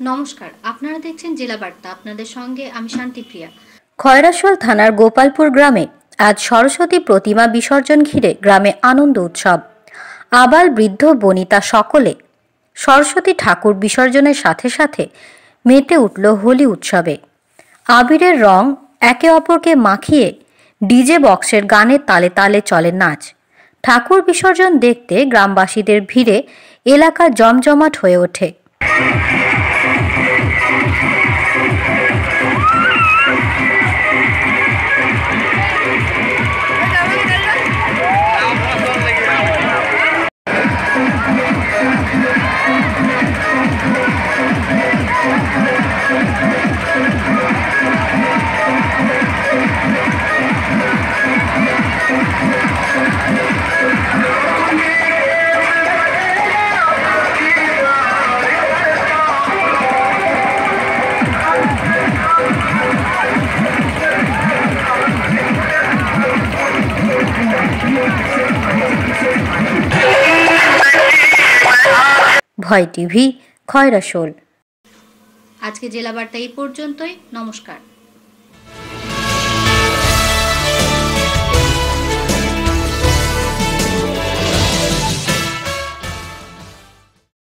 নমস্কার, আপনারা দেখছেন জেলা বার্তা। আপনাদের সঙ্গে আমি শান্তিপ্রিয়া। খয়রাশোল থানার গোপালপুর গ্রামে আজ সরস্বতী প্রতিমা বিসর্জন ঘিরে গ্রামে আনন্দ উৎসব। আবাল বৃদ্ধ বনিতা সকলে সরস্বতী ঠাকুর বিসর্জনের সাথে সাথে মেতে উঠল হোলি উৎসবে। আবিরের রং একে অপরকে মাখিয়ে ডিজে বক্সের গানের তালে তালে চলে নাচ। ঠাকুর বিসর্জন দেখতে গ্রামবাসীদের ভিড়ে এলাকা জমজমাট হয়ে ওঠে। ভয় টিভি, খয়রাশোল। আজকে জেলা বার্তা এই পর্যন্তই। নমস্কার।